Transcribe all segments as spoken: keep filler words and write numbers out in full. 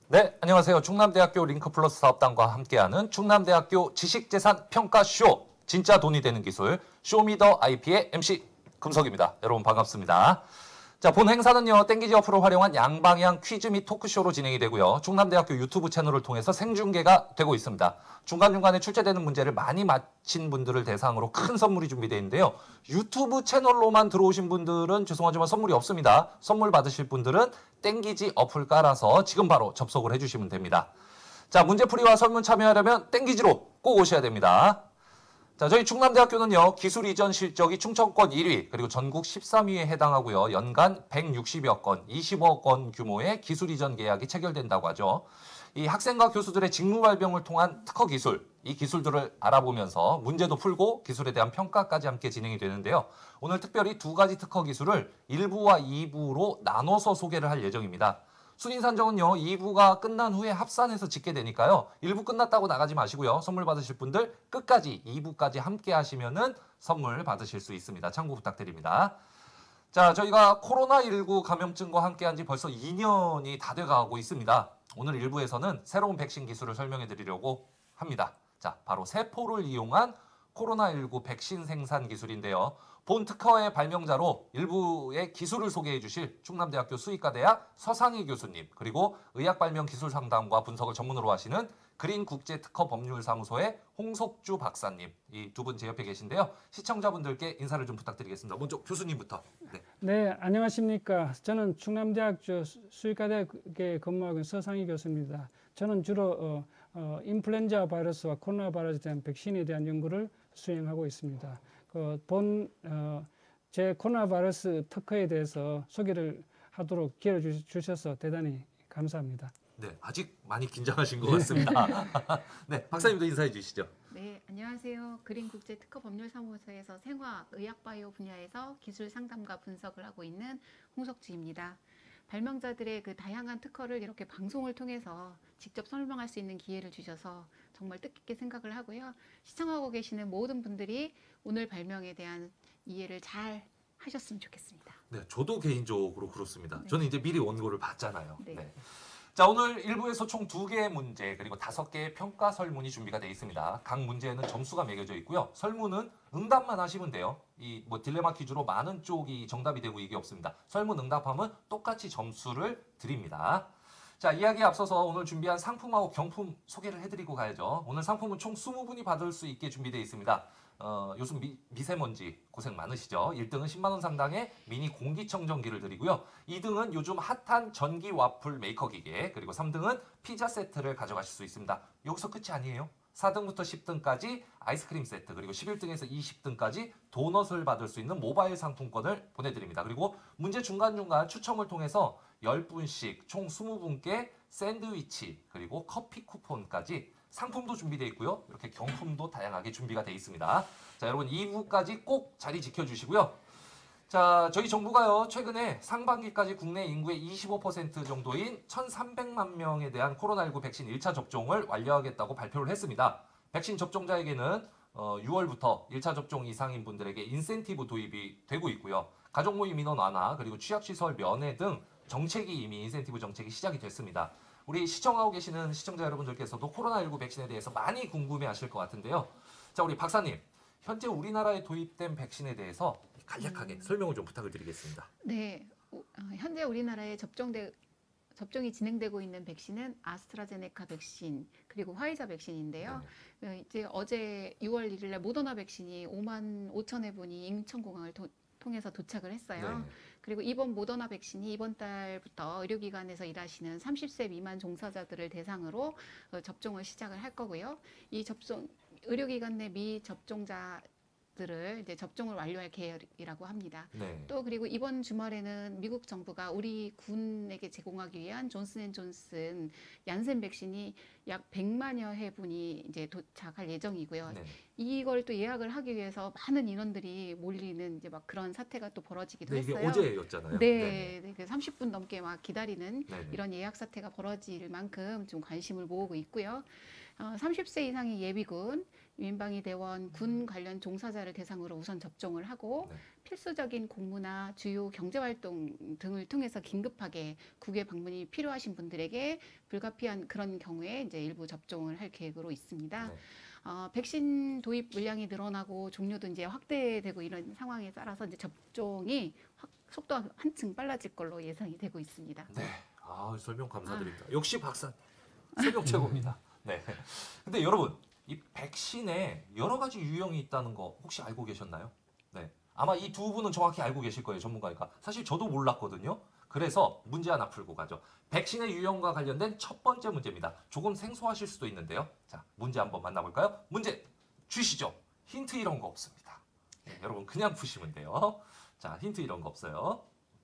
네, 안녕하세요. 충남대학교 링크플러스 사업단과 함께하는 충남대학교 지식재산평가쇼, 진짜 돈이 되는 기술, 쇼미더 아이피의 엠씨 금석입니다. 여러분 반갑습니다. 자, 본 행사는요, 땡기지 어플을 활용한 양방향 퀴즈 및 토크쇼로 진행이 되고요. 충남대학교 유튜브 채널을 통해서 생중계가 되고 있습니다. 중간중간에 출제되는 문제를 많이 맞힌 분들을 대상으로 큰 선물이 준비되어 있는데요. 유튜브 채널로만 들어오신 분들은 죄송하지만 선물이 없습니다. 선물 받으실 분들은 땡기지 어플 깔아서 지금 바로 접속을 해주시면 됩니다. 자, 문제풀이와 설문 참여하려면 땡기지로 꼭 오셔야 됩니다. 자, 저희 충남대학교는요, 기술 이전 실적이 충청권 일 위, 그리고 전국 십삼 위에 해당하고요. 연간 백육십여 건, 이십억 원 규모의 기술 이전 계약이 체결된다고 하죠. 이 학생과 교수들의 직무 발병을 통한 특허 기술, 이 기술들을 알아보면서 문제도 풀고 기술에 대한 평가까지 함께 진행이 되는데요. 오늘 특별히 두 가지 특허 기술을 일 부와 이 부로 나눠서 소개를 할 예정입니다. 순위 산정은요, 이 부가 끝난 후에 합산해서 짓게 되니까요. 일 부 끝났다고 나가지 마시고요. 선물 받으실 분들 끝까지 이 부까지 함께 하시면은 선물 받으실 수 있습니다. 참고 부탁드립니다. 자, 저희가 코로나십구 감염증과 함께한 지 벌써 이 년이 다 돼가고 있습니다. 오늘 일 부에서는 새로운 백신 기술을 설명해 드리려고 합니다. 자, 바로 세포를 이용한 코로나십구 백신 생산 기술인데요. 본 특허의 발명자로 일부의 기술을 소개해 주실 충남대학교 수의과대학 서상희 교수님, 그리고 의학발명기술상담과 분석을 전문으로 하시는 그린국제특허법률사무소의 홍석주 박사님, 이 두 분 제 옆에 계신데요. 시청자분들께 인사를 좀 부탁드리겠습니다. 먼저 교수님부터. 네, 네, 안녕하십니까. 저는 충남대학교 수의과대학에 근무하고 있는 서상희 교수입니다. 저는 주로 어, 어, 인플루엔자 바이러스와 코로나 바이러스에 대한 백신에 대한 연구를 수행하고 있습니다. 그 본 어, 제 코로나 바이러스 특허에 대해서 소개를 하도록 기회를 주셔서 대단히 감사합니다. 네, 아직 많이 긴장하신 것 같습니다. 네, 박사님도 인사해 주시죠. 네, 안녕하세요. 그린국제특허법률사무소에서 생화, 의학바이오 분야에서 기술 상담과 분석을 하고 있는 홍석주입니다. 발명자들의 그 다양한 특허를 이렇게 방송을 통해서 직접 설명할 수 있는 기회를 주셔서 정말 뜻깊게 생각을 하고요. 시청하고 계시는 모든 분들이 오늘 발명에 대한 이해를 잘 하셨으면 좋겠습니다. 네, 저도 개인적으로 그렇습니다. 네. 저는 이제 미리 원고를 봤잖아요. 네. 네. 자, 오늘 일 부에서 총 두 개의 문제 그리고 다섯 개의 평가 설문이 준비가 되어 있습니다. 각 문제에는 점수가 매겨져 있고요. 설문은 응답만 하시면 돼요. 이 뭐 딜레마 퀴즈로 많은 쪽이 정답이 되고 이게 없습니다. 설문 응답하면 똑같이 점수를 드립니다. 자, 이야기에 앞서서 오늘 준비한 상품하고 경품 소개를 해드리고 가야죠. 오늘 상품은 총 이십 분이 받을 수 있게 준비되어 있습니다. 어, 요즘 미, 미세먼지 고생 많으시죠? 일 등은 십만 원 상당의 미니 공기청정기를 드리고요. 이 등은 요즘 핫한 전기 와플 메이커 기계, 그리고 삼 등은 피자 세트를 가져가실 수 있습니다. 여기서 끝이 아니에요. 사 등부터 십 등까지 아이스크림 세트, 그리고 십일 등에서 이십 등까지 도넛을 받을 수 있는 모바일 상품권을 보내드립니다. 그리고 문제 중간중간 추첨을 통해서 십 분씩 총 이십 분께 샌드위치, 그리고 커피 쿠폰까지 상품도 준비되어 있고요. 이렇게 경품도 다양하게 준비가 되어 있습니다. 자, 여러분 이 부까지 꼭 자리 지켜주시고요. 자, 저희 정부가요, 최근에 상반기까지 국내 인구의 이십오 퍼센트 정도인 천삼백만 명에 대한 코로나십구 백신 일 차 접종을 완료하겠다고 발표를 했습니다. 백신 접종자에게는 어, 유월부터 일 차 접종 이상인 분들에게 인센티브 도입이 되고 있고요. 가족 모임 인원 완화, 그리고 취약시설 면회 등 정책이 이미 인센티브 정책이 시작이 됐습니다. 우리 시청하고 계시는 시청자 여러분들께서도 코로나십구 백신에 대해서 많이 궁금해하실 것 같은데요. 자, 우리 박사님, 현재 우리나라에 도입된 백신에 대해서 간략하게 음... 설명을 좀 부탁을 드리겠습니다. 네, 어, 현재 우리나라에 접종돼 접종이 진행되고 있는 백신은 아스트라제네카 백신 그리고 화이자 백신인데요. 네. 이제 어제 유월 일일날 모더나 백신이 오만 오천 회분이 인천공항을 도, 통해서 도착을 했어요. 네. 그리고 이번 모더나 백신이 이번 달부터 의료기관에서 일하시는 삼십 세 미만 종사자들을 대상으로 접종을 시작을 할 거고요. 이 접종 의료기관 내 미접종자 들을 이제 접종을 완료할 계획이라고 합니다. 네. 또 그리고 이번 주말에는 미국 정부가 우리 군에게 제공하기 위한 존슨앤존슨 얀센 백신이 약 백만여 회분이 이제 도착할 예정이고요. 네. 이걸 또 예약을 하기 위해서 많은 인원들이 몰리는 이제 막 그런 사태가 또 벌어지기도 네, 했어요. 이게 어제였잖아요. 네, 네. 네. 삼십 분 넘게 막 기다리는 네네. 이런 예약 사태가 벌어질 만큼 좀 관심을 모으고 있고요. 어, 삼십 세 이상의 예비군, 민방위 대원, 군 관련 종사자를 대상으로 우선 접종을 하고 네. 필수적인 공무나 주요 경제활동 등을 통해서 긴급하게 국외 방문이 필요하신 분들에게 불가피한 그런 경우에 이제 일부 접종을 할 계획으로 있습니다. 네. 어, 백신 도입 물량이 늘어나고 종류도 이제 확대되고 이런 상황에 따라서 이제 접종이 확, 속도가 한층 빨라질 걸로 예상이 되고 있습니다. 네. 아, 설명 감사드립니다. 역시 박사님. 설명 최고입니다. 네. 근데 여러분, 이 백신에 여러 가지 유형이 있다는 거 혹시 알고 계셨나요? 네. 아마 이 두 분은 정확히 알고 계실 거예요, 전문가니까. 사실 저도 몰랐거든요. 그래서 문제 하나 풀고 가죠. 백신의 유형과 관련된 첫 번째 문제입니다. 조금 생소하실 수도 있는데요. 자, 문제 한번 만나볼까요? 문제 주시죠. 힌트 이런 거 없습니다. 네, 여러분 그냥 푸시면 돼요. 자, 힌트 이런 거 없어요.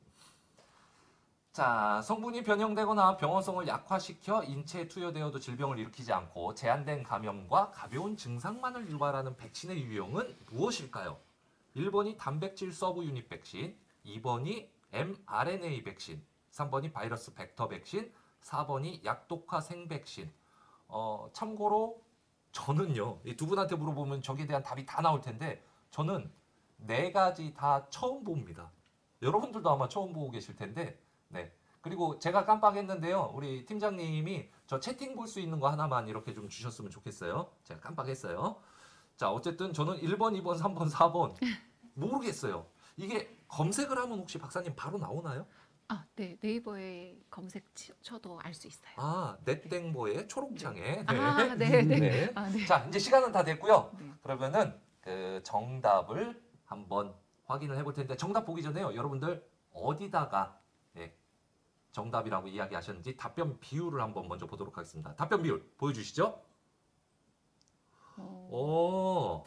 자, 성분이 변형되거나 병원성을 약화시켜 인체에 투여되어도 질병을 일으키지 않고 제한된 감염과 가벼운 증상만을 유발하는 백신의 유형은 무엇일까요? 일 번이 단백질 서브 유닛 백신, 이 번이 엠알엔에이 백신, 삼 번이 바이러스 벡터 백신, 사 번이 약독화 생백신. 어, 참고로 저는요, 이 두 분한테 물어보면 저기에 대한 답이 다 나올 텐데 저는 네 가지 다 처음 봅니다. 여러분들도 아마 처음 보고 계실 텐데 네. 그리고 제가 깜빡했는데요. 우리 팀장님이 저 채팅 볼 수 있는 거 하나만 이렇게 좀 주셨으면 좋겠어요. 제가 깜빡했어요. 자, 어쨌든 저는 일 번, 이 번, 삼 번, 사 번 모르겠어요. 이게 검색을 하면 혹시 박사님 바로 나오나요? 아, 네. 네이버에 검색 치- 쳐도 알 수 있어요. 아, 넷땡보의 초록창에. 네. 아, 네, 네. 네. 아, 네. 자, 이제 시간은 다 됐고요. 네. 그러면은 그 정답을 한번 확인을 해볼 텐데 정답 보기 전에요. 여러분들 어디다가 네, 정답이라고 이야기하셨는지 답변 비율을 한번 먼저 보도록 하겠습니다. 답변 비율 보여주시죠. 어, 오,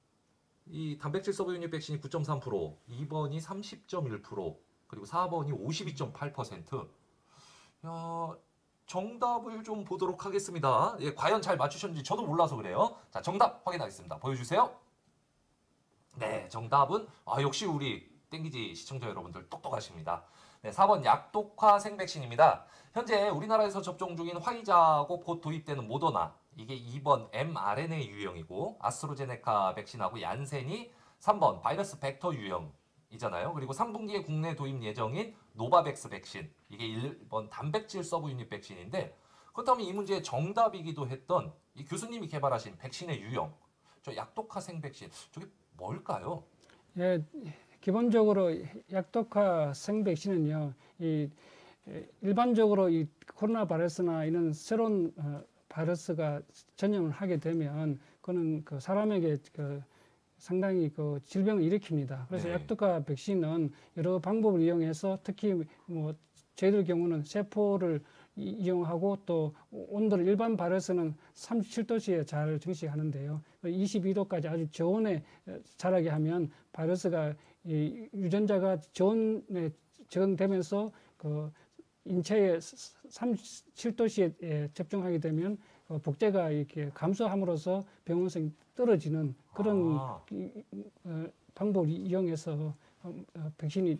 이 단백질 서브 유닛 백신이 구 점 삼 퍼센트, 이 번이 삼십 점 일 퍼센트, 그리고 사 번이 오십이 점 팔 퍼센트. 야, 정답을 좀 보도록 하겠습니다. 예, 과연 잘 맞추셨는지 저도 몰라서 그래요. 자, 정답 확인하겠습니다. 보여주세요. 네, 정답은 아, 역시 우리 땡기지 시청자 여러분들 똑똑하십니다. 네, 사 번 약독화 생백신입니다. 현재 우리나라에서 접종 중인 화이자하고 곧 도입되는 모더나, 이게 이 번 엠알엔에이 유형이고 아스트로제네카 백신하고 얀센이 삼 번 바이러스 벡터 유형이잖아요. 그리고 삼 분기에 국내 도입 예정인 노바백스 백신, 이게 일 번 단백질 서브 유닛 백신인데 그렇다면 이 문제의 정답이기도 했던 이 교수님이 개발하신 백신의 유형, 저 약독화 생백신, 저게 뭘까요? 예, 기본적으로 약독화 생백신은요, 이 에, 일반적으로 이 코로나 바이러스나 이런 새로운 어, 바이러스가 전염을 하게 되면 그는 그 사람에게 그 상당히 그 질병을 일으킵니다. 그래서 네. 약독화 백신은 여러 방법을 이용해서 특히 뭐 저희들 경우는 세포를 이- 이용하고 또 온도를 일반 바이러스는 삼십칠 도씨에 잘 증식하는데요. 이십이 도까지 아주 저온에 자라게 하면 바이러스가 이 유전자가 저온에 적응되면서 그 인체에 삼십칠 도씨에 접종하게 되면 어, 복제가 이렇게 감소함으로써 병원성이 떨어지는 그런 아. 이- 이- 어, 방법을 이용해서 어, 어, 백신이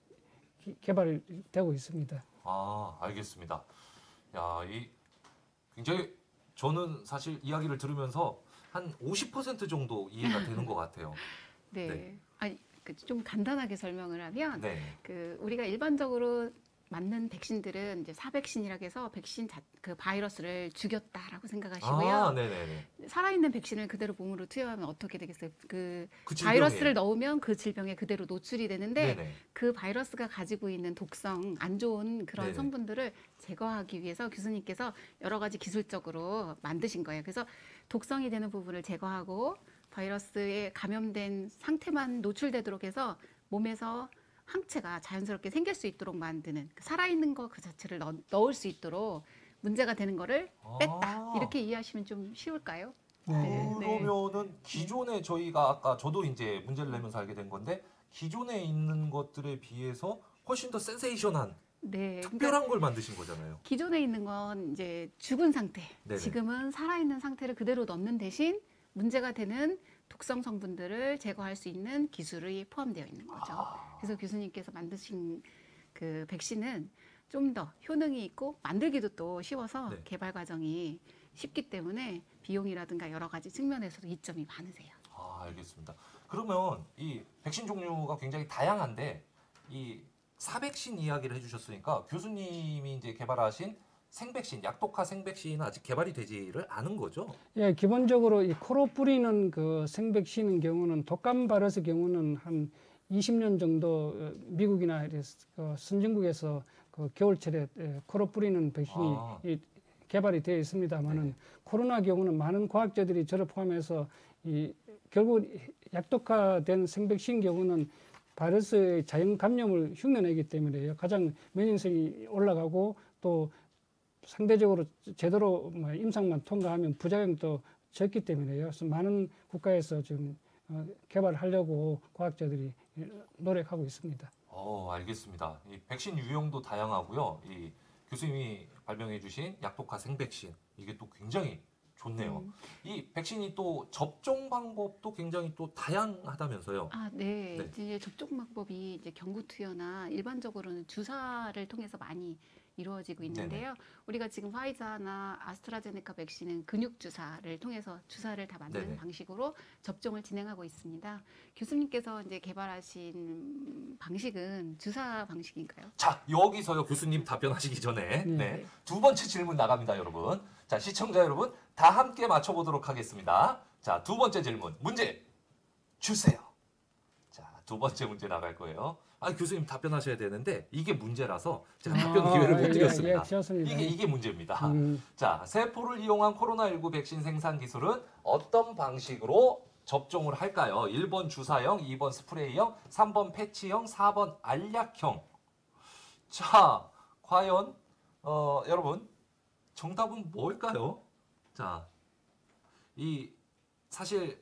기- 개발되고 있습니다. 아, 알겠습니다. 야, 이 굉장히 저는 사실 이야기를 들으면서 한 오십 퍼센트 정도 이해가 되는 것 같아요. 네. 네. 아니, 그 좀 간단하게 설명을 하면 네. 그 우리가 일반적으로 맞는 백신들은 이제 사백신이라고 해서 백신 자, 그 바이러스를 죽였다라고 생각하시고요. 아, 네네네. 살아있는 백신을 그대로 몸으로 투여하면 어떻게 되겠어요? 그 그 바이러스를 넣으면 그 질병에 그대로 노출이 되는데 네네. 그 바이러스가 가지고 있는 독성, 안 좋은 그런 네네. 성분들을 제거하기 위해서 교수님께서 여러 가지 기술적으로 만드신 거예요. 그래서 독성이 되는 부분을 제거하고 바이러스에 감염된 상태만 노출되도록 해서 몸에서 항체가 자연스럽게 생길 수 있도록 만드는 그 살아있는 거 그 자체를 넣, 넣을 수 있도록 문제가 되는 거를 뺐다. 아. 이렇게 이해하시면 좀 쉬울까요? 네. 네. 그러면은 기존에 저희가 아까 저도 이제 문제를 내면서 알게 된 건데 기존에 있는 것들에 비해서 훨씬 더 센세이션한 네. 그러니까 특별한 걸 만드신 거잖아요. 기존에 있는 건 이제 죽은 상태, 네네. 지금은 살아있는 상태를 그대로 넣는 대신 문제가 되는 독성 성분들을 제거할 수 있는 기술이 포함되어 있는 거죠. 아. 그래서 교수님께서 만드신 그 백신은 좀 더 효능이 있고 만들기도 또 쉬워서 네. 개발 과정이 쉽기 때문에 비용이라든가 여러 가지 측면에서도 이점이 많으세요. 아, 알겠습니다. 그러면 이 백신 종류가 굉장히 다양한데 이 사백신 이야기를 해주셨으니까 교수님이 이제 개발하신 생백신, 약독화 생백신은 아직 개발이 되지를 않은 거죠? 예, 기본적으로 이 코로 뿌리는 그 생백신인 경우는 독감 바이러스 경우는 한 이십 년 정도 어, 미국이나 이래서 그 선진국에서 그 겨울철에 예, 코로 뿌리는 백신이 아. 이 개발이 되어 있습니다만은 네. 코로나 경우는 많은 과학자들이 저를 포함해서 이 결국 약독화된 생백신 경우는 바이러스의 자연 감염을 흉내내기 때문에 가장 면역성이 올라가고 또 상대적으로 제대로 뭐 임상만 통과하면 부작용도 적기 때문에요. 그래서 많은 국가에서 지금 어, 개발하려고 과학자들이 노력하고 있습니다. 어, 알겠습니다. 이 백신 유형도 다양하고요. 이 교수님이 발명해 주신 약독화 생백신 이게 또 굉장히 좋네요. 음. 이 백신이 또 접종 방법도 굉장히 또 다양하다면서요. 아, 네. 네. 이제 접종 방법이 이제 경구 투여나 일반적으로는 주사를 통해서 많이 이루어지고 있는데요. 우리가 지금 화이자나 아스트라제네카 백신은 근육 주사를 통해서 주사를 다 맞는 네네. 방식으로 접종을 진행하고 있습니다. 교수님께서 이제 개발하신 방식은 주사 방식인가요? 자, 여기서요 교수님 답변하시기 전에 네. 네, 두 번째 질문 나갑니다, 여러분. 자, 시청자 여러분 다 함께 맞춰보도록 하겠습니다. 자, 두 번째 질문 문제 주세요. 자, 두 번째 문제 나갈 거예요. 아, 교수님 답변하셔야 되는데 이게 문제라서 제가 답변 기회를 아, 못 예, 드렸습니다. 예, 좋습니다. 이게 이게 문제입니다. 음, 자, 세포를 이용한 코로나십구 백신 생산 기술은 어떤 방식으로 접종을 할까요? 일 번 주사형, 이 번 스프레이형, 삼 번 패치형, 사 번 알약형. 자, 과연 어, 여러분 정답은 뭘까요? 자, 이 사실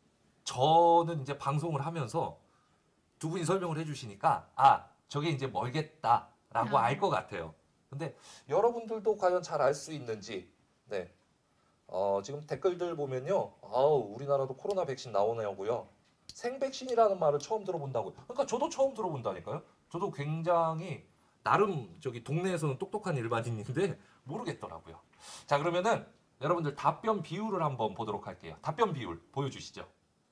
저는 이제 방송을 하면서 두 분이 설명을 해주시니까 아, 저게 이제 멀겠다라고 아. 알 것 같아요. 근데 여러분들도 과연 잘 알 수 있는지, 네, 어, 지금 댓글들 보면요, 아우 우리나라도 코로나 백신 나오냐고요. 생백신이라는 말을 처음 들어본다고요. 그러니까 저도 처음 들어본다니까요. 저도 굉장히 나름 저기 동네에서는 똑똑한 일반인인데 모르겠더라고요. 자, 그러면은 여러분들 답변 비율을 한번 보도록 할게요. 답변 비율 보여주시죠.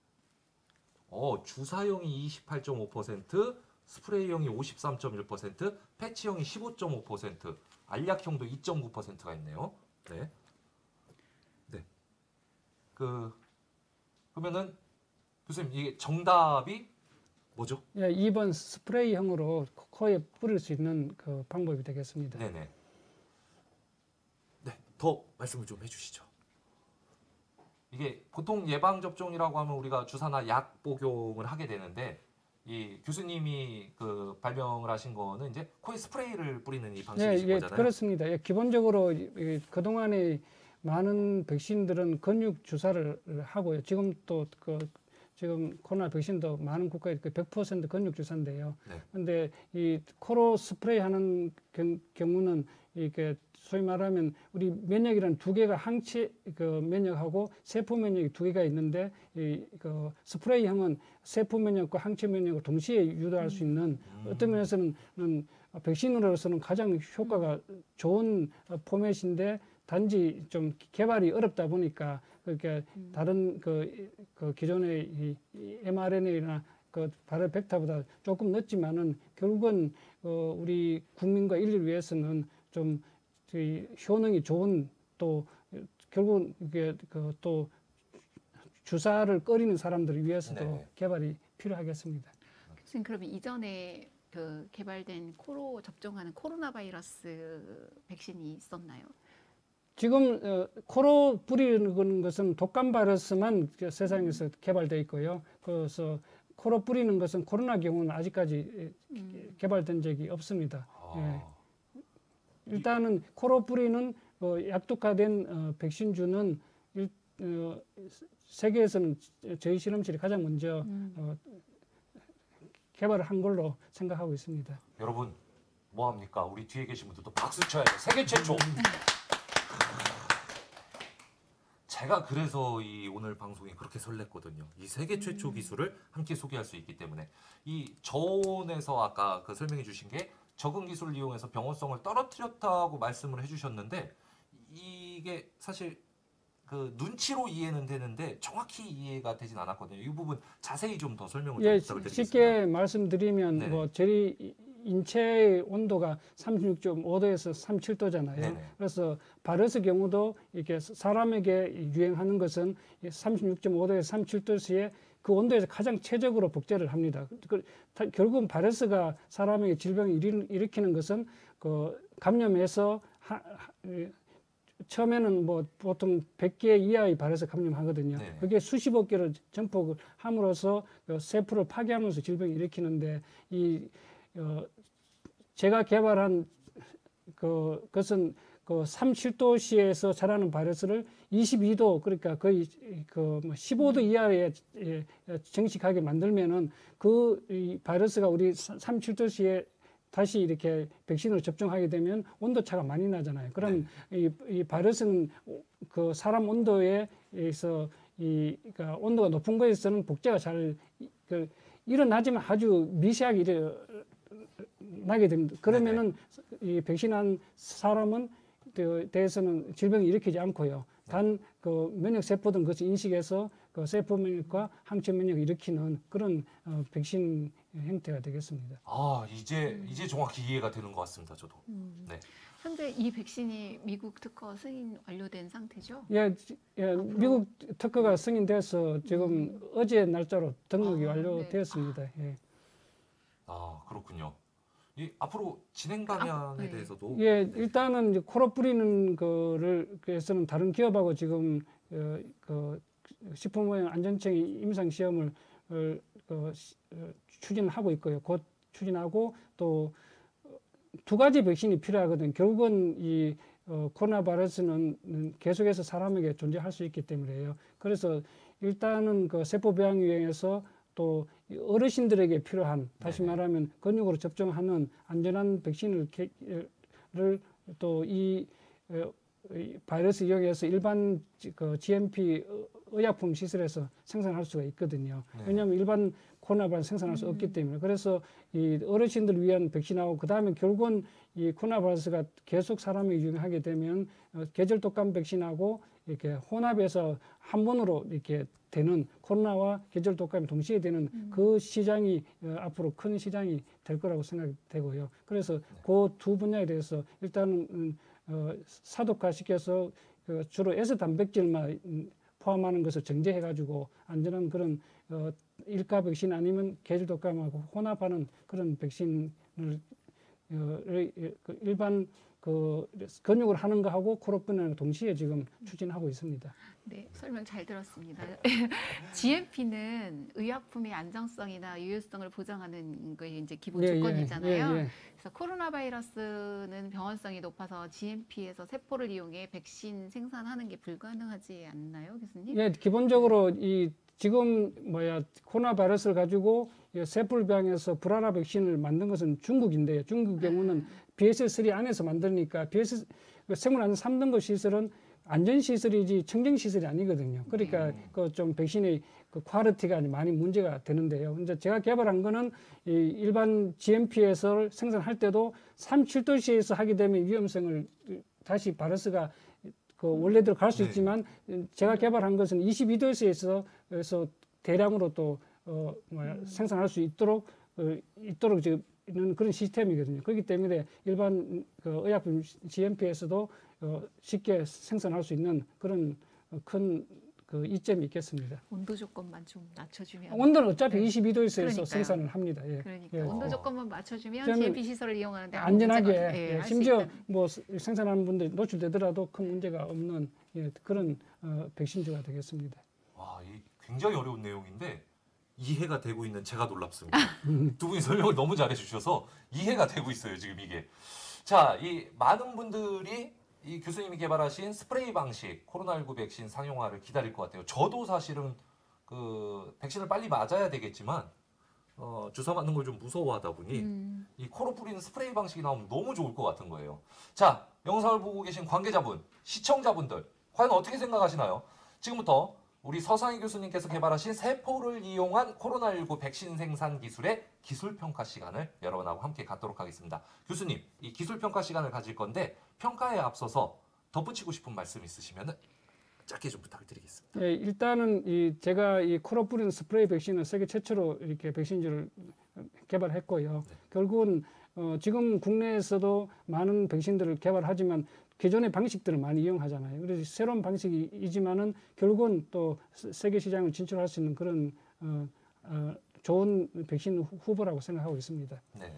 어, 주사형이 이십팔 점 오 퍼센트, 스프레이형이 오십삼 점 일 퍼센트, 패치형이 십오 점 오 퍼센트, 알약형도 이 점 구 퍼센트가 있네요. 네. 네. 그 그러면은 교수님 이게 정답이 뭐죠? 예, 이 번 스프레이형으로 코- 코에 뿌릴 수 있는 그 방법이 되겠습니다. 네네. 네, 더 말씀을 좀 해주시죠. 이게 보통 예방 접종이라고 하면 우리가 주사나 약 복용을 하게 되는데 이 교수님이 그 발명을 하신 거는 이제 코에 스프레이를 뿌리는 이 예, 방식이신 예, 거잖아요. 그렇습니다. 예, 기본적으로 이- 그동안에 많은 백신들은 근육 주사를 하고요. 지금 또 그 지금 코로나 백신도 많은 국가에 백 퍼센트 근육 주사인데요. 네. 근데 이 코로 스프레이 하는 경, 경우는 이렇게 소위 말하면 우리 면역이라는 두 개가 항체 그 면역하고 세포 면역이 두 개가 있는데 이 그 스프레이형은 세포 면역과 항체 면역을 동시에 유도할 수 있는 음. 어떤 면에서는 는 백신으로서는 가장 효과가 좋은 포맷인데 단지 좀 개발이 어렵다 보니까 그렇게 음. 다른 그, 그 기존의 이, 이 엠알엔에이나 그 바이럴 벡터보다 조금 늦지만은 결국은 어, 우리 국민과 인류를 위해서는 좀 이 효능이 좋은 또 결국은 이게 그 또 주사를 꺼리는 사람들을 위해서도 네. 개발이 필요하겠습니다. 교수님, 그러면 이전에 그 개발된 코로 접종하는 코로나 바이러스 백신이 있었나요? 지금 어, 코로 뿌리는 것은 독감 바이러스만 그 세상에서 개발되어 있고요. 그래서 코로 뿌리는 것은 코로나 경우는 아직까지 음. 개발된 적이 없습니다. 아, 예. 일단은 코로 뿌리는 어, 약독화된 어, 백신주는 일, 어, 세계에서는 저희 실험실이 가장 먼저 음. 어, 개발을 한 걸로 생각하고 있습니다. 여러분 뭐 합니까? 우리 뒤에 계신 분들도 박수 쳐야 돼요. 세계 최초. 제가 그래서 이 오늘 방송이 그렇게 설렜거든요. 이 세계 최초 기술을 함께 소개할 수 있기 때문에 이 저온에서 아까 그 설명해 주신 게 적응 기술을 이용해서 병원성을 떨어뜨렸다고 말씀을 해주셨는데 이게 사실 그 눈치로 이해는 되는데 정확히 이해가 되진 않았거든요. 이 부분 자세히 좀 더 설명을 예, 좀 부탁드리겠습니다. 쉽게 말씀드리면 네네. 뭐 저희 인체의 온도가 삼십육 점 오 도에서 삼십칠 도잖아요. 네네. 그래서 바이러스 경우도 이렇게 사람에게 유행하는 것은 삼십육 점 오 도에서 삼십칠 도시에 그 온도에서 가장 최적으로 복제를 합니다. 그, 다, 결국은 바이러스가 사람에게 질병을 일, 일으키는 것은 그 감염해서 하, 하, 처음에는 뭐 보통 백 개 이하의 바이러스 감염하거든요. 네네. 그게 수십억 개를 전폭을 함으로써 그 세포를 파괴하면서 질병을 일으키는데 이 어, 제가 개발한 그 것은 그 삼십칠 도씨에서 자라는 바이러스를 이십이 도 그러니까 거의 그 뭐 십오 도 이하에 예, 정식하게 만들면은 그 이 바이러스가 우리 삼십칠 도씨에 다시 이렇게 백신을 접종하게 되면 온도 차가 많이 나잖아요. 그럼 네. 이, 이 바이러스는 그 사람 온도에서 이 그러니까 온도가 높은 곳에서는 복제가 잘 그 일어나지만 아주 미세하게 일어 나게 됩니다. 그러면은 네네. 이 백신한 사람은 대해서는 질병을 일으키지 않고요. 단 그 면역 세포든 그것을 인식해서 그 세포 면역과 항체 면역을 일으키는 그런 어, 백신 형태가 되겠습니다. 아 이제 이제 정확히 이해가 되는 것 같습니다. 저도. 음. 네. 현재 이 백신이 미국 특허 승인 완료된 상태죠? 예, 예 미국 특허가 승인돼서 지금 음. 어제 날짜로 등록이 아, 완료되었습니다. 네. 예. 아 그렇군요. 이 앞으로 진행 방향에 아, 네. 대해서도 예 일단은 이제 코로 뿌리는 거를 그래서는 다른 기업하고 지금 어, 그 식품의약안전청이 임상 시험을 어, 어, 추진하고 있고요. 곧 추진하고 또 두 가지 백신이 필요하거든요. 결국은 이 어, 코로나 바이러스는 계속해서 사람에게 존재할 수 있기 때문에요. 그래서 일단은 그 세포 배양 유행에서 또 어르신들에게 필요한 다시 네네. 말하면 근육으로 접종하는 안전한 백신을 또 이 바이러스 이용해서 일반 그 지엠피 의약품 시설에서 생산할 수가 있거든요. 네. 왜냐하면 일반 코로나 바이러스 생산할 수 음. 없기 때문에 그래서 이 어르신들 위한 백신하고 그 다음에 결국은 이 코로나 바이러스가 계속 사람에게 유행하게 되면 계절 독감 백신하고 이렇게 혼합해서 한 번으로 이렇게 되는 코로나와 계절 독감이 동시에 되는 음. 그 시장이 어, 앞으로 큰 시장이 될 거라고 생각되고요. 그래서 네. 그 두 분야에 대해서 일단은 음, 어, 사독화 시켜서 그 주로 에스 단백질만 음, 포함하는 것을 정제해가지고 안전한 그런 어, 일가 백신 아니면 계절 독감하고 혼합하는 그런 백신을 어, 일반 그 근육을 하는 거하고 코로 뿌리는 동시에 지금 추진하고 있습니다. 네, 설명 잘 들었습니다. 지엠피는 의약품의 안정성이나 유효성을 보장하는 게 이제 기본 예, 조건이잖아요. 예, 예. 그래서 코로나 바이러스는 병원성이 높아서 지엠피에서 세포를 이용해 백신 생산하는 게 불가능하지 않나요, 교수님? 예, 기본적으로 이 지금 뭐야 코로나 바이러스를 가지고 세포를 배양해서 불알아 백신을 만든 것은 중국인데요. 중국 경우는 비에스엘 쓰리 안에서 만드니까 비에스엘 생물 안전 삼 등급 시설은 안전 시설이지 청정 시설이 아니거든요. 그러니까 음. 그 좀 백신의 그 퀄리티가 많이 문제가 되는데요. 이제 제가 개발한 거는 이 일반 지엠피에서 생산할 때도 삼십칠 도씨에서 하게 되면 위험성을 다시 바이러스가 그 원래대로 갈 수 네. 있지만 제가 개발한 것은 이십이 도씨에서 그래서 대량으로 또 어, 뭐야, 음. 생산할 수 있도록 어, 있도록 지금 있는 그런 시스템이거든요. 그렇기 때문에 일반 그 의약품 지엠피에서도 어, 쉽게 생산할 수 있는 그런 큰 그 이점이 있겠습니다. 온도 조건만 좀 낮춰주면 온도는 어차피 네. 이십이 도에서 생산을 합니다. 예. 그러니까 예. 온도 조건만 맞춰주면 지엠피 시설을 이용하는데 안전하게 예, 예, 심지어 뭐 생산하는 분들이 노출되더라도 큰 문제가 없는 예, 그런 어, 백신주가 되겠습니다. 와, 이 굉장히 어려운 내용인데 이해가 되고 있는 제가 놀랍습니다. 두 분이 설명을 너무 잘해 주셔서 이해가 되고 있어요, 지금 이게. 자, 이 많은 분들이 이 교수님이 개발하신 스프레이 방식 코로나십구 백신 상용화를 기다릴 것 같아요. 저도 사실은 그 백신을 빨리 맞아야 되겠지만 어, 주사 맞는 걸 좀 무서워하다 보니 음. 이 코로 뿌리는 스프레이 방식이 나오면 너무 좋을 것 같은 거예요. 자, 영상을 보고 계신 관계자분, 시청자분들 과연 어떻게 생각하시나요? 지금부터 우리 서상희 교수님께서 개발하신 세포를 이용한 코로나십구 백신 생산 기술의 기술평가 시간을 여러분하고 함께 갖도록 하겠습니다. 교수님, 이 기술평가 시간을 가질 건데 평가에 앞서서 덧붙이고 싶은 말씀 있으시면 짧게 좀 부탁을 드리겠습니다. 예, 일단은 이 제가 이 코로 뿌리는 스프레이 백신은 세계 최초로 이렇게 백신주를 개발했고요. 네. 결국은 어, 지금 국내에서도 많은 백신들을 개발하지만 기존의 방식들을 많이 이용하잖아요. 그래서 새로운 방식이지만은 결국은 또 세계 시장을 진출할 수 있는 그런 어, 어, 좋은 백신 후보라고 생각하고 있습니다. 네.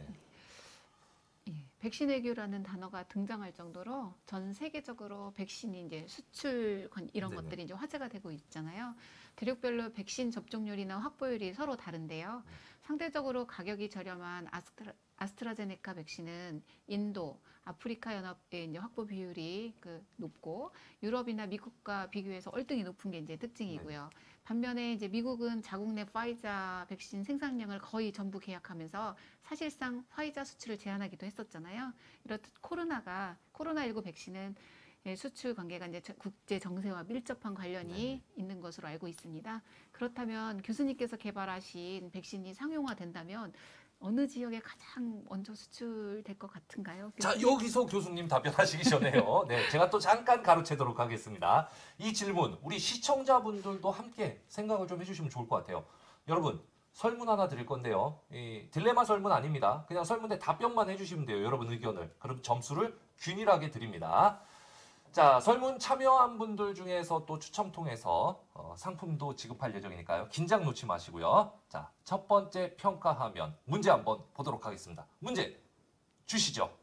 예, 백신 외교라는 단어가 등장할 정도로 전 세계적으로 백신이 이제 수출 관- 이런 네네. 것들이 이제 화제가 되고 있잖아요. 대륙별로 백신 접종률이나 확보율이 서로 다른데요. 상대적으로 가격이 저렴한 아스트라, 아스트라제네카 백신은 인도, 아프리카 연합의 이제 확보 비율이 그 높고 유럽이나 미국과 비교해서 월등히 높은 게 이제 특징이고요. 반면에 이제 미국은 자국 내 화이자 백신 생산량을 거의 전부 계약하면서 사실상 화이자 수출을 제한하기도 했었잖아요. 이렇듯 코로나가 코로나십구 백신은 예, 수출 관계가 이제 저- 국제 정세와 밀접한 관련이 네. 있는 것으로 알고 있습니다. 그렇다면 교수님께서 개발하신 백신이 상용화된다면 어느 지역에 가장 먼저 수출될 것 같은가요? 자, 교수님? 여기서 교수님 답변하시기 전에요. 네, 제가 또 잠깐 가로채도록 하겠습니다. 이 질문 우리 시청자분들도 함께 생각을 좀 해주시면 좋을 것 같아요. 여러분, 설문 하나 드릴 건데요. 이 딜레마 설문 아닙니다. 그냥 설문에 답변만 해주시면 돼요. 여러분 의견을. 그럼 점수를 균일하게 드립니다. 자, 설문 참여한 분들 중에서 또 추첨 통해서 어, 상품도 지급할 예정이니까요. 긴장 놓지 마시고요. 자, 첫 번째 평가하면 문제 한번 보도록 하겠습니다. 문제 주시죠.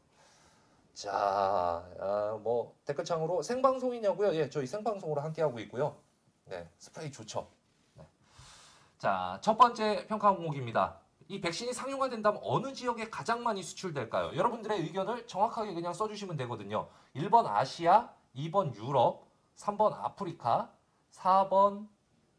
자, 아, 뭐 댓글창으로 생방송이냐고요? 예, 저희 생방송으로 함께하고 있고요. 네, 스프레이 좋죠. 네. 자, 첫 번째 평가 항목입니다. 이 백신이 상용화된다면 어느 지역에 가장 많이 수출될까요? 여러분들의 의견을 정확하게 그냥 써주시면 되거든요. 일 번 아시아, 이 번 유럽, 삼 번 아프리카, 사 번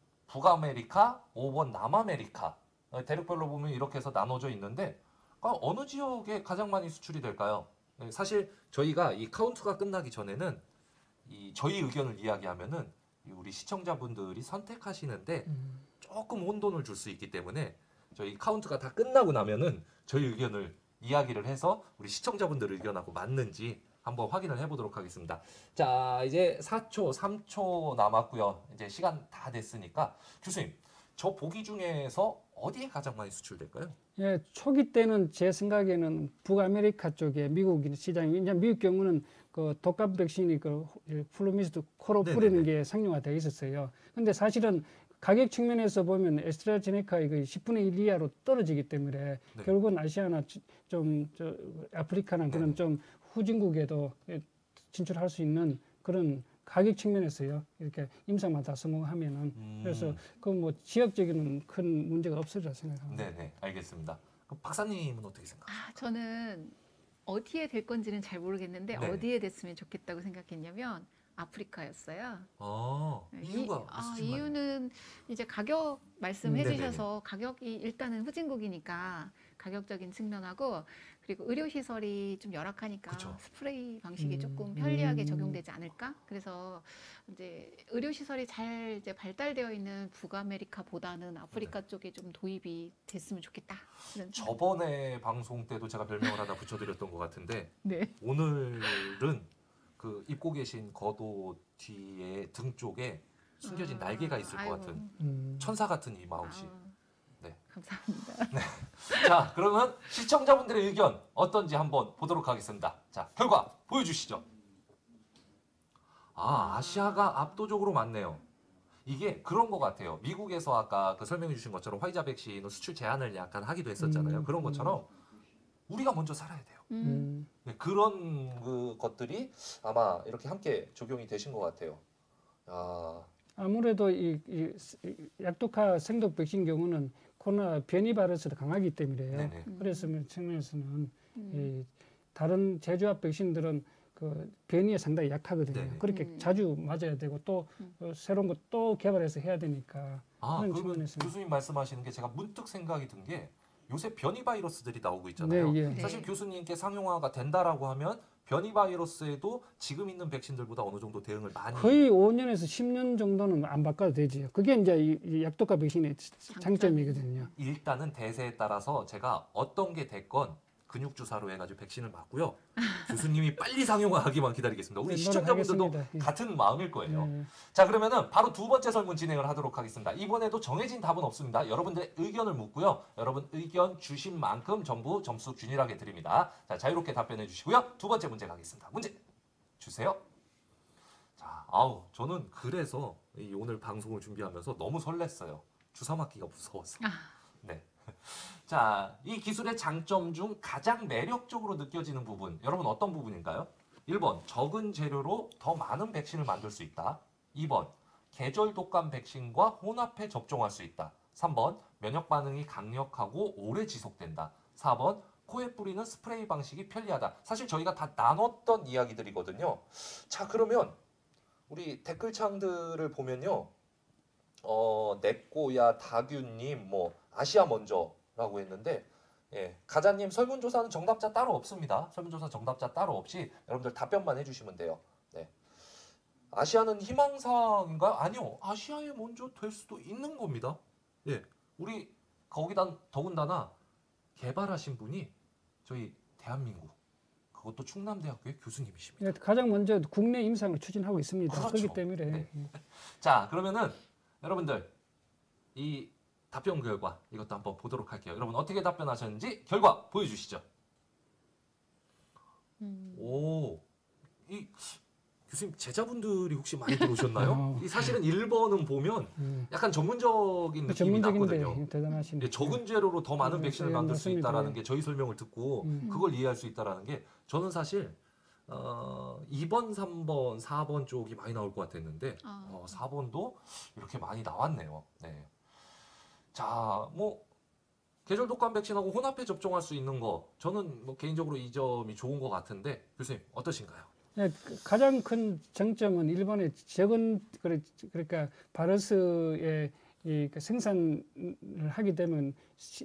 북아메리카, 오 번 남아메리카. 어, 대륙별로 보면 이렇게 해서 나눠져 있는데 어, 어느 지역에 가장 많이 수출이 될까요? 네, 사실 저희가 이 카운트가 끝나기 전에는 이 저희 의견을 이야기하면은 이 우리 시청자분들이 선택하시는데 조금 혼돈을 줄 수 있기 때문에 저희 카운트가 다 끝나고 나면은 저희 의견을 이야기를 해서 우리 시청자분들 의견하고 맞는지 한번 확인을 해보도록 하겠습니다. 자, 이제 사 초, 삼 초 남았고요. 이제 시간 다 됐으니까 교수님, 저 보기 중에서 어디에 가장 많이 수출될까요? 예, 초기 때는 제 생각에는 북아메리카 쪽에 미국 시장이 이제 미국 경우는 그 독감 백신이 그 플루미스트 코로 네네네. 뿌리는 게 상용화되어 있었어요. 근데 사실은 가격 측면에서 보면 에스트라제네카의 그 십분의 일 이하로 떨어지기 때문에 네. 결국은 아시아나 좀 저 아프리카나 그런 네네. 좀 후진국에도 진출할 수 있는 그런 가격 측면에서요. 이렇게 임상마다 성공하면은 음, 그래서 그 뭐 지역적인 큰 문제가 없으리라 생각합니다. 네네, 알겠습니다. 그럼 박사님은 어떻게 생각하세요? 아, 저는 어디에 될 건지는 잘 모르겠는데 네. 어디에 됐으면 좋겠다고 생각했냐면 아프리카였어요. 아, 네, 이유가 이, 아, 있으신가요? 이유는 이제 가격 음, 말씀해 주셔서 가격이 일단은 후진국이니까 가격적인 측면하고 그리고 의료 시설이 좀 열악하니까 그쵸. 스프레이 방식이 음, 조금 편리하게 음. 적용되지 않을까? 그래서 이제 의료 시설이 잘 이제 발달되어 있는 북아메리카보다는 아프리카 쪽에 좀 도입이 됐으면 좋겠다. 이런 생각. 저번에 방송 때도 제가 별명을 하나 붙여드렸던 것 같은데 네. 오늘은 그 입고 계신 겉옷 뒤에 등 쪽에 숨겨진 아, 날개가 있을 아이고. 것 같은 음. 천사 같은 이 마우시. 아우, 네. 감사합니다. 자, 그러면 시청자분들의 의견 어떤지 한번 보도록 하겠습니다. 자, 결과 보여주시죠. 아, 아시아가 압도적으로 많네요. 이게 그런 것 같아요. 미국에서 아까 그 설명해 주신 것처럼 화이자 백신 수출 제한을 약간 하기도 했었잖아요. 음, 그런 것처럼 우리가 먼저 살아야 돼요. 음. 음. 네, 그런 그 것들이 아마 이렇게 함께 적용이 되신 것 같아요. 야, 아무래도 이, 이, 이 약독화 생독 백신 경우는 코로나 변이 바이러스가 강하기 때문에요. 네네. 그래서 측면에서는 음. 이 다른 제조합 백신들은 그 변이에 상당히 약하거든요. 네네. 그렇게 음. 자주 맞아야 되고 또 음. 어, 새로운 거 또 개발해서 해야 되니까 아, 그런 그러면 측면에서- 교수님 말씀하시는 게 제가 문득 생각이 든 게 요새 변이 바이러스들이 나오고 있잖아요. 네, 예. 네. 사실 교수님께 상용화가 된다라고 하면 변이 바이러스에도 지금 있는 백신들보다 어느 정도 대응을 많이 거의 오 년에서 십 년 정도는 안 바꿔도 되지요. 그게 이제 이, 이 약독화 백신의 장점이거든요. 일단은 대세에 따라서 제가 어떤 게 됐건 근육 주사로 해가지고 백신을 맞고요. 교수님이 빨리 상용화하기만 기다리겠습니다. 우리 네, 시청자분들도 노력하겠습니다. 예. 같은 마음일 거예요. 네. 자, 그러면은 바로 두 번째 설문 진행을 하도록 하겠습니다. 이번에도 정해진 답은 없습니다. 여러분들의 의견을 묻고요. 여러분 의견 주신 만큼 전부 점수 균일하게 드립니다. 자, 자유롭게 답변해 주시고요. 두 번째 문제 가겠습니다. 문제 주세요. 자, 아우 저는 그래서 이 오늘 방송을 준비하면서 너무 설렜어요. 주사 맞기가 무서워서. 아. 네. 자, 이 기술의 장점 중 가장 매력적으로 느껴지는 부분, 여러분 어떤 부분인가요? 일 번, 적은 재료로 더 많은 백신을 만들 수 있다. 이 번, 계절 독감 백신과 혼합해 접종할 수 있다. 삼 번, 면역 반응이 강력하고 오래 지속된다. 사 번, 코에 뿌리는 스프레이 방식이 편리하다. 사실 저희가 다 나눴던 이야기들이거든요. 자, 그러면 우리 댓글창들을 보면요. 어, 넵고야, 다규님, 뭐 아시아 먼저라고 했는데, 예, 가자님 설문조사는 정답자 따로 없습니다. 설문조사 정답자 따로 없이 여러분들 답변만 해주시면 돼요. 네. 아시아는 희망사항인가요? 아니요. 아시아에 먼저 될 수도 있는 겁니다. 예, 우리 거기다 더군다나 개발하신 분이 저희 대한민국, 그것도 충남대학교의 교수님이십니다. 예, 가장 먼저 국내 임상을 추진하고 있습니다. 그렇죠. 그렇기 때문에 네. 예. 자, 그러면은 여러분들 이 답변 결과 이것도 한번 보도록 할게요. 여러분 어떻게 답변하셨는지 결과 보여주시죠. 음. 오, 이 교수님 제자분들이 혹시 많이 들어오셨나요? 어. 이 사실은 일 번은 보면 예. 약간 전문적인 느낌이 전문적인데 났거든요. 대단하시네. 예, 적은 재료로 더 많은 네, 백신을 네, 만들 수 맞습니다. 있다라는 게 저희 설명을 듣고 음. 그걸 이해할 수 있다라는 게 저는 사실 어, 이 번, 삼 번, 사 번 쪽이 많이 나올 것 같았는데 아. 어, 사 번도 이렇게 많이 나왔네요. 네. 자, 뭐 계절 독감 백신하고 혼합해 접종할 수 있는 거 저는 뭐 개인적으로 이 점이 좋은 것 같은데 교수님 어떠신가요? 예, 그 가장 큰 장점은 일본의 적은 그래- 그러니까 바이러스의 이 그 생산을 하게 되면 시-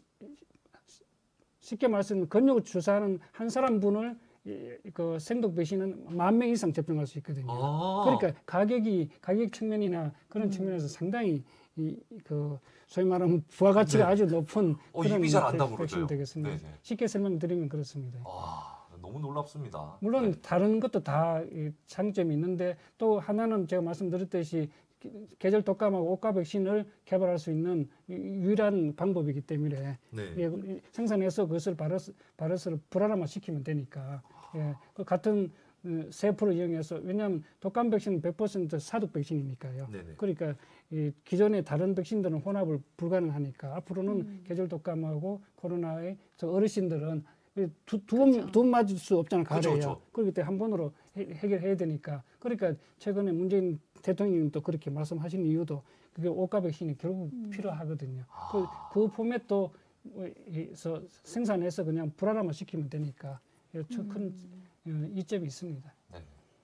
쉽게 말하면 근육 주사하는 한 사람 분을 이- 그 생독 백신은 만 명 이상 접종할 수 있거든요. 아, 그러니까 가격이 가격 측면이나 그런 음. 측면에서 상당히 이 그 소위 말하면 부가가치가 네. 아주 높은 어, 그런 입이 잘안 백- 다물어져요. 백신이 되겠습니다. 네네. 쉽게 설명드리면 그렇습니다. 아, 너무 놀랍습니다. 물론 네. 다른 것도 다 이 장점이 있는데 또 하나는 제가 말씀드렸듯이 기- 계절 독감하고 옷과 백신을 개발할 수 있는 유- 유일한 방법이기 때문에 네. 예, 이- 생산해서 그것을 바이러스, 바이러스를 불안함화 시키면 되니까 예, 그 같은 어, 세포를 이용해서 왜냐하면 독감 백신은 백 퍼센트 사독 백신이니까요. 네네. 그러니까 이 기존의 다른 백신들은 혼합을 불가능하니까 앞으로는 음. 계절 독감하고 코로나의 저 어르신들은 두번 그쵸. 두 번 맞을 수 없잖아요. 그쵸, 가래요. 그쵸. 그렇기 때문에 한 번으로 해, 해결해야 되니까. 그러니까 최근에 문재인 대통령도 그렇게 말씀하신 이유도 그게 오카 백신이 결국 음. 필요하거든요. 아. 그, 그 포맷도 서 생산해서 그냥 불안함을 시키면 되니까 큰 음. 어, 이점이 있습니다. 네.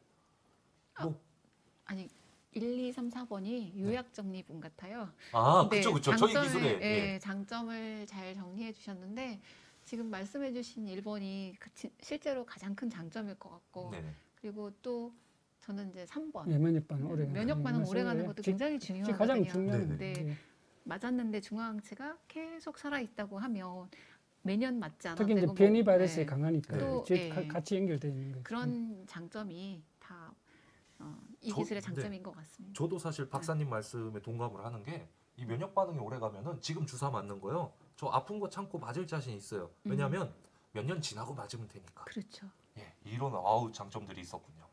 아. 뭐, 아니 일, 이, 삼, 사 번이 요약 정리분 같아요. 아, 네, 그쵸, 그쵸. 저희 장점을- 기술에. 예, 예. 장점을 잘 정리해 주셨는데 지금 말씀해 주신 일 번이 그 지- 실제로 가장 큰 장점일 것 같고 네네. 그리고 또 저는 이제 삼 번 예, 면역 반응 오래 가는 면역 반응 거. 오래 가는 예, 것도 지- 굉장히 지- 중요하거든요. 가장 중요한 네네. 네. 예. 맞았는데 중화항체가 계속 살아 있다고 하면 매년 맞지 않아도 특히 이제 되고 변이 뭐, 바이러스에 네. 강하니까 또, 이제 예. 가- 같이 연결되어 있는 거죠. 그런 장점이 다 어, 이 저- 기술의 네. 장점인 것 같습니다. 저도 사실 박사님 말씀에 동감을 하는 게 이 면역 반응이 오래 가면은 지금 주사 맞는 거요. 저 아픈 거 참고 맞을 자신 있어요. 왜냐하면 몇 년 지나고 맞으면 되니까. 그렇죠. 예, 이런 아우 장점들이 있었군요.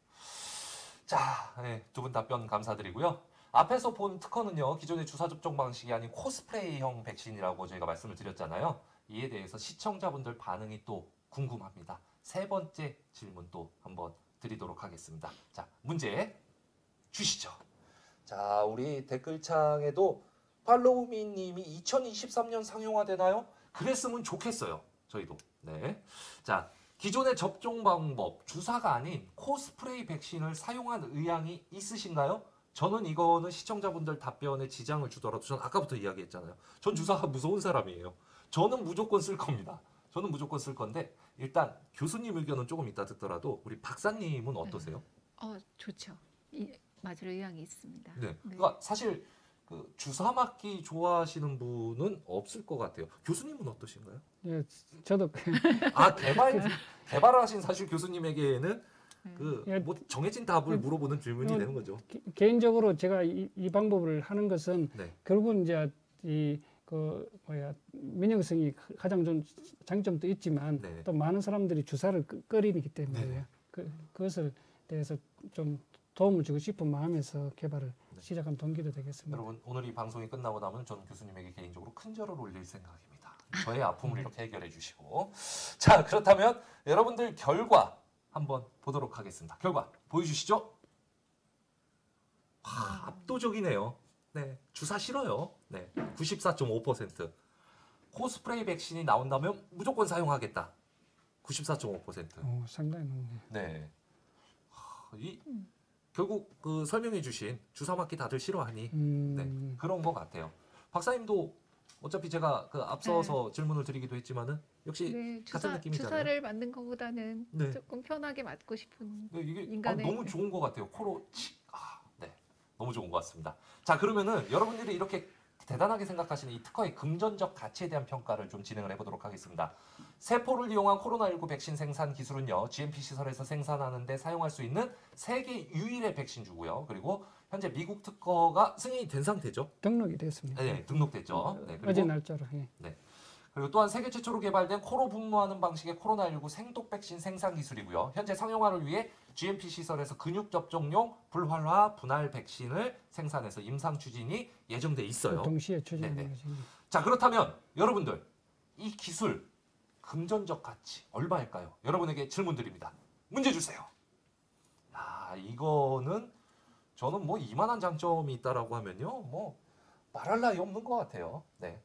자, 네, 두 분 답변 감사드리고요. 앞에서 본 특허는요, 기존의 주사 접종 방식이 아닌 코스프레이형 백신이라고 저희가 말씀을 드렸잖아요. 이에 대해서 시청자분들 반응이 또 궁금합니다. 세 번째 질문 또 한번 드리도록 하겠습니다. 자, 문제 주시죠. 자, 우리 댓글창에도 팔로우미님이 이천이십삼 년 상용화되나요? 그랬으면 좋겠어요. 저희도. 네. 자, 기존의 접종 방법, 주사가 아닌 코스프레이 백신을 사용한 의향이 있으신가요? 저는 이거는 시청자분들 답변에 지장을 주더라도 전 아까부터 이야기했잖아요. 전 주사가 무서운 사람이에요. 저는 무조건 쓸 겁니다. 저는 무조건 쓸 건데 일단 교수님 의견은 조금 이따 듣더라도 우리 박사님은 어떠세요? 어, 좋죠. 이, 맞을 의향이 있습니다. 네. 그러니까 사실 그 주사 맞기 좋아하시는 분은 없을 것 같아요. 교수님은 어떠신가요? 예, 저도 아 개발 개발하신 사실 교수님에게는 그 예. 뭐 정해진 답을 예. 물어보는 질문이 어, 되는 거죠. 개- 개인적으로 제가 이, 이 방법을 하는 것은 네. 결국은 이제 이 그 뭐야 민영성이 가장 좀 장점도 있지만 네. 또 많은 사람들이 주사를 끄- 꺼리기 때문에 네. 그 그것을 대해서 좀 도움을 주고 싶은 마음에서 개발을 네. 시작한 동기도 되겠습니다. 여러분 오늘 이 방송이 끝나고 나면 저는 교수님에게 개인적으로 큰 절을 올릴 생각입니다. 저의 아픔을 이렇게 해결해 주시고 자 그렇다면 여러분들 결과 한번 보도록 하겠습니다. 결과 보여주시죠. 와 압도적이네요. 네 주사 싫어요. 네 구십사 점 오 퍼센트 코스프레이 백신이 나온다면 무조건 사용하겠다. 구십사 점 오 퍼센트. 어, 상당히 높네요. 네. 하, 이 결국 그 설명해 주신 주사 맞기 다들 싫어하니 음, 네, 그런 것 같아요. 박사님도 어차피 제가 그 앞서서 질문을 드리기도 했지만은 역시 네, 같은 주사, 느낌이잖아요. 주사를 맞는 것보다는 네. 조금 편하게 맞고 싶은. 네, 이게 아, 인간의- 너무 좋은 것 같아요. 코로 치. 아, 네, 너무 좋은 것 같습니다. 자, 그러면은 여러분들이 이렇게 대단하게 생각하시는 이 특허의 금전적 가치에 대한 평가를 좀 진행을 해보도록 하겠습니다. 세포를 이용한 코로나십구 백신 생산 기술은요, 지엠피 시설에서 생산하는데 사용할 수 있는 세계 유일의 백신주고요. 그리고 현재 미국 특허가 승인이 된 상태죠. 등록이 됐습니다. 네, 등록됐죠. 네, 어제 그리고 날짜로. 예. 그리고 또한 세계 최초로 개발된 코로 분무하는 방식의 코로나십구 생독 백신 생산 기술이고요. 현재 상용화를 위해 지엠피 시설에서 근육 접종용 불활화 분할 백신을 생산해서 임상 추진이 예정돼 있어요. 동시에 추진하는 네네. 것이. 자, 그렇다면 여러분들 이 기술 금전적 가치 얼마일까요? 여러분에게 질문 드립니다. 문제 주세요. 야, 이거는 저는 뭐 이만한 장점이 있다라고 하면요. 뭐 말할 나위 없는 것 같아요. 네.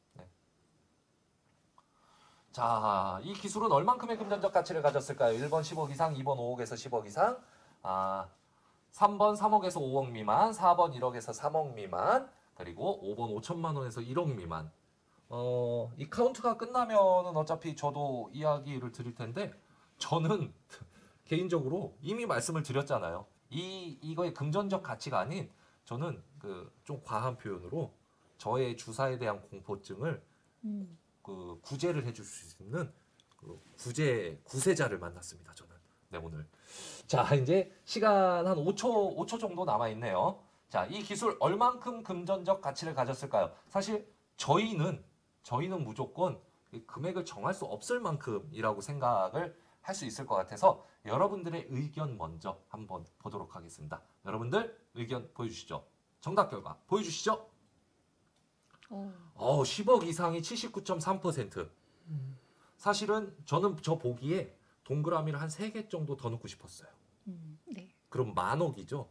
자, 이 기술은 얼만큼의 금전적 가치를 가졌을까요? 일 번 십억 이상, 이 번 오억에서 십억 이상, 아, 삼 번 삼억에서 오억 미만, 사 번 일억에서 삼억 미만, 그리고 오 번 오천만 원에서 일억 미만. 어, 이 카운트가 끝나면은 어차피 저도 이야기를 드릴 텐데, 저는 개인적으로 이미 말씀을 드렸잖아요. 이, 이거의 금전적 가치가 아닌, 저는 그 좀 과한 표현으로 저의 주사에 대한 공포증을 음. 그 구제를 해줄 수 있는 그 구제 구세자를 만났습니다. 저는 네 오늘 자 이제 시간 한 오 초 오 초 정도 남아 있네요. 자 이 기술 얼만큼 금전적 가치를 가졌을까요? 사실 저희는 저희는 무조건 이 금액을 정할 수 없을 만큼이라고 생각을 할 수 있을 것 같아서 여러분들의 의견 먼저 한번 보도록 하겠습니다. 여러분들 의견 보여주시죠. 정답 결과 보여주시죠. 오. 어, 십억 이상이 칠십구 점 삼 퍼센트. 사실은 저는 저 보기에 동그라미를 한 세 개 정도 더 넣고 싶었어요. 음, 네. 그럼 만억이죠.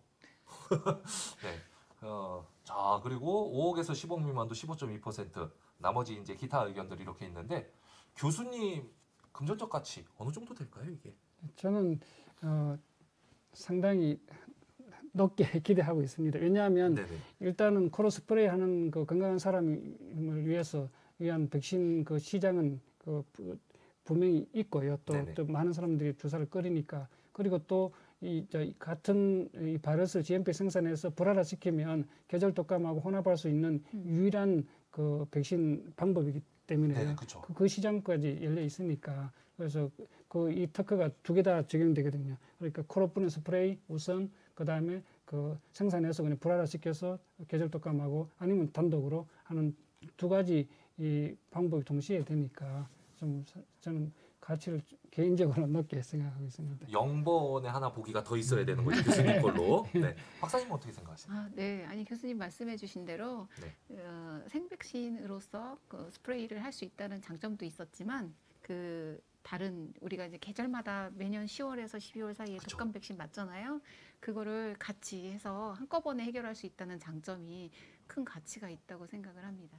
네. 어, 자, 그리고 오억에서 십억 미만도 십오 점 이 퍼센트. 나머지 이제 기타 의견들이 이렇게 있는데 교수님 금전적 가치 어느 정도 될까요, 이게? 저는 어, 상당히 높게 기대하고 있습니다. 왜냐하면 네네. 일단은 코로 스프레이 하는 그 건강한 사람을 위해서 위한 백신 그 시장은 그 부- 분명히 있고요. 또, 네네. 또 많은 사람들이 주사를 꺼리니까 그리고 또 이 같은 이 바이러스를 지엠피 생산해서 불활화시키면 계절 독감하고 혼합할 수 있는 음. 유일한 그 백신 방법이기 때문에 네, 그렇죠. 그, 그 시장까지 열려 있으니까 그래서 그 이 특허가 두 개 다 적용되거든요. 그러니까 코로뿐의 스프레이 우선 그 다음에 그 생산해서 그냥 불활화시켜서 계절 독감하고 아니면 단독으로 하는 두 가지 이 방법이 동시에 되니까 좀 사- 저는 가치를 개인적으로 높게 생각하고 있습니다. 영번에 하나 보기가 더 있어야 되는 거죠, 교수님 걸로. 네. 박사님 어떻게 생각하세요? 아, 네. 아니 교수님 말씀해주신 대로 네. 어, 생백신으로서 그 스프레이를 할 수 있다는 장점도 있었지만 그 다른 우리가 이제 계절마다 매년 시월에서 십이월 사이에 그쵸. 독감 백신 맞잖아요. 그거를 같이 해서 한꺼번에 해결할 수 있다는 장점이 큰 가치가 있다고 생각을 합니다.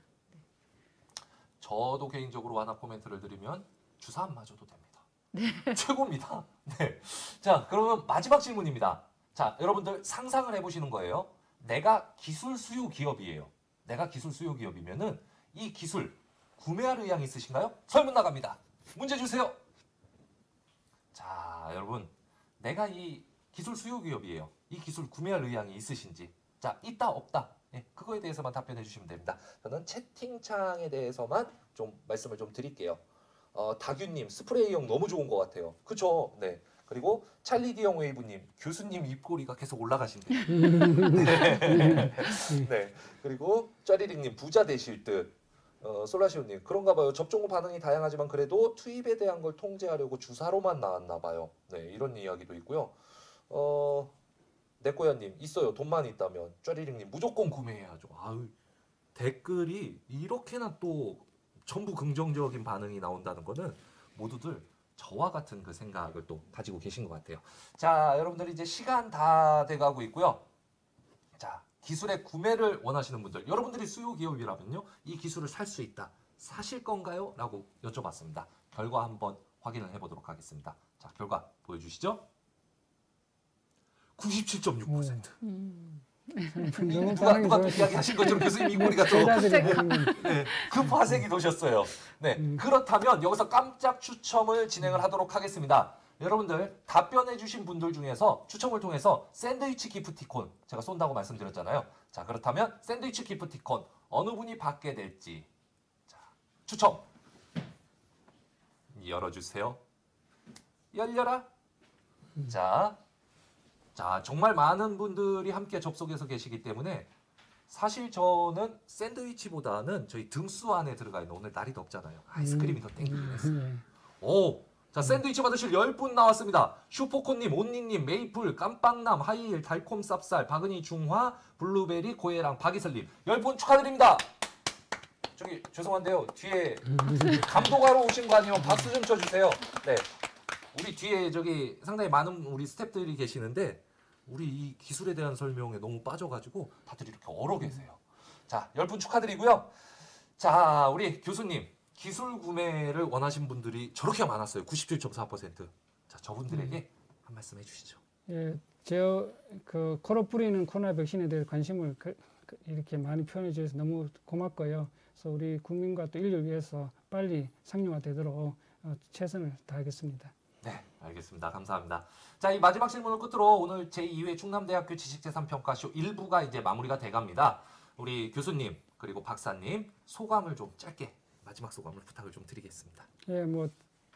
저도 개인적으로 하나 코멘트를 드리면 주사 안 맞아도 됩니다. 최고입니다. 네. 자, 그러면 마지막 질문입니다. 자, 여러분들 상상을 해보시는 거예요. 내가 기술 수요 기업이에요. 내가 기술 수요 기업이면은 이 기술 구매할 의향이 있으신가요? 설문 나갑니다. 문제 주세요. 자, 여러분, 내가 이 기술 수요 기업이에요. 이 기술 구매할 의향이 있으신지. 자, 있다 없다. 예, 그거 그거에 대해서만 답변해 주시면 됩니다. 저는 채팅창에 대해서만 좀 말씀을 좀 드릴게요. 어, 다규님 스프레이형 너무 좋은 것 같아요. 그쵸? 네. 그리고 찰리디형 웨이브님 교수님 입꼬리가 계속 올라가신대요. 네. 네. 그리고 짜리링님 부자 되실 듯. 어, 솔라시오님 그런가 봐요. 접종 후 반응이 다양하지만 그래도 투입에 대한 걸 통제하려고 주사로만 나왔나 봐요. 네, 이런 이야기도 있고요. 어, 내꼬야님 있어요. 돈만 있다면. 쩌리링님 무조건 구매해야죠. 아유, 댓글이 이렇게나 또 전부 긍정적인 반응이 나온다는 거는 모두들 저와 같은 그 생각을 또 가지고 계신 것 같아요. 자, 여러분들 이제 시간 다 돼가고 있고요. 자, 기술의 구매를 원하시는 분들, 여러분들이 수요 기업이라면요, 이 기술을 살 수 있다, 사실 건가요? 라고 여쭤봤습니다. 결과 한번 확인을 해보도록 하겠습니다. 자, 결과 보여주시죠. 구십칠 점 육 퍼센트. 음. 누가 누가 또 이야기하신 것처럼 교수님 입꼬리가 또 네, 급화색이 도셨어요. 네, 음. 그렇다면 여기서 깜짝 추첨을 진행을 하도록 하겠습니다. 여러분들 답변해주신 분들 중에서 추첨을 통해서 샌드위치 기프티콘 제가 쏜다고 말씀드렸잖아요. 자, 그렇다면 샌드위치 기프티콘 어느 분이 받게 될지 자, 추첨 열어주세요. 열려라. 자. 자, 정말 많은 분들이 함께 접속해서 계시기 때문에 사실 저는 샌드위치보다는 저희 등수 안에 들어가 있는 오늘 날이 덥잖아요. 아이스크림이 더 땡기긴 했어요. 오, 자, 샌드위치 받으실 열 분 나왔습니다. 슈퍼콘님, 온니님, 메이플, 깜빵남, 하이힐, 달콤 쌉쌀, 박은희 중화, 블루베리, 고혜랑, 박이슬님 열 분 축하드립니다. 저기 죄송한데요. 뒤에 감독하러 오신 거 아니면 박수 좀 쳐주세요. 네, 우리 뒤에 저기 상당히 많은 우리 스태프들이 계시는데 우리 이 기술에 대한 설명에 너무 빠져가지고 다들 이렇게 얼어 계세요. 자, 열 분 축하드리고요. 자, 우리 교수님 기술 구매를 원하신 분들이 저렇게 많았어요. 구십칠 점 사 퍼센트. 자, 저분들에게 음. 한 말씀 해주시죠. 예, 저 그 코로 뿌리는 코로나 백신에 대해 관심을 그, 그 이렇게 많이 표현해 주셔서 너무 고맙고요. 그래서 우리 국민과 또 인류를 위해서 빨리 상용화되도록 어, 최선을 다하겠습니다. 네, 알겠습니다. 감사합니다. 자, 이 마지막 질문을 끝으로 오늘 제이 회 충남대학교 지식재산평가쇼 일 부가 이제 마무리가 돼갑니다. 우리 교수님 그리고 박사님 소감을 좀 짧게 마지막 소감을 부탁을 좀 드리겠습니다. 예, 뭐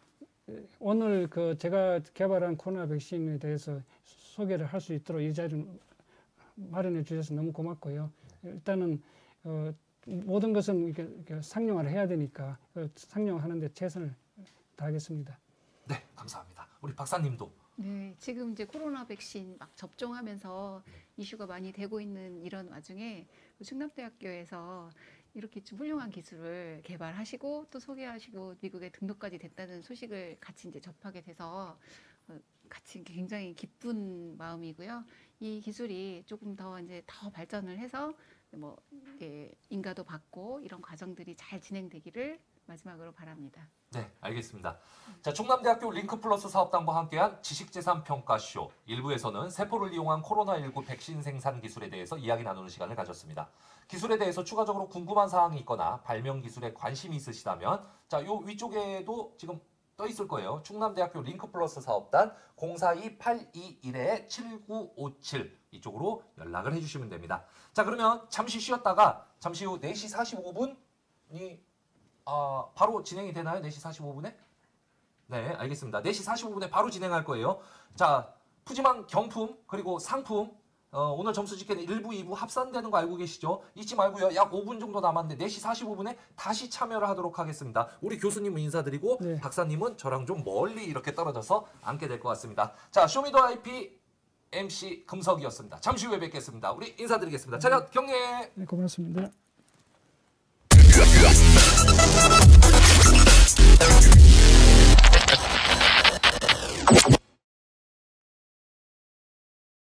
오늘 그 제가 개발한 코로나 백신에 대해서 소개를 할 수 있도록 이 자리를 마련해 주셔서 너무 고맙고요. 일단은 어, 모든 것은 이렇게, 이렇게 상용화를 해야 되니까 어, 상용화하는 데 최선을 다하겠습니다. 네, 감사합니다. 우리 박사님도. 네, 지금 이제 코로나 백신 막 접종하면서 이슈가 많이 되고 있는 이런 와중에 충남대학교에서 이렇게 좀 훌륭한 기술을 개발하시고 또 소개하시고 미국에 등록까지 됐다는 소식을 같이 이제 접하게 돼서 같이 굉장히 기쁜 마음이고요. 이 기술이 조금 더 이제 더 발전을 해서 뭐 이게 인가도 받고 이런 과정들이 잘 진행되기를 마지막으로 바랍니다. 네, 알겠습니다. 자, 충남대학교 링크플러스 사업단과 함께한 지식재산평가쇼 일 부에서는 세포를 이용한 코로나 일구 백신 생산 기술에 대해서 이야기 나누는 시간을 가졌습니다. 기술에 대해서 추가적으로 궁금한 사항이 있거나 발명 기술에 관심이 있으시다면 자, 요 위쪽에도 지금 떠 있을 거예요. 충남대학교 링크플러스 사업단 공사이 팔이일 칠구오칠 이쪽으로 연락을 해주시면 됩니다. 자, 그러면 잠시 쉬었다가 잠시 후 네 시 사십오 분이 아, 바로 진행이 되나요? 네 시 사십오 분에? 네, 알겠습니다. 네 시 사십오 분에 바로 진행할 거예요. 자, 푸짐한 경품 그리고 상품 어, 오늘 점수 집계는 일 부, 이 부 합산되는 거 알고 계시죠? 잊지 말고요. 약 오 분 정도 남았는데 네 시 사십오 분에 다시 참여를 하도록 하겠습니다. 우리 교수님은 인사드리고 네. 박사님은 저랑 좀 멀리 이렇게 떨어져서 앉게 될 것 같습니다. 자, 쇼미더 아이피 엠씨 금석이었습니다. 잠시 후에 뵙겠습니다. 우리 인사드리겠습니다. 차렷 경례. 네, 고맙습니다. You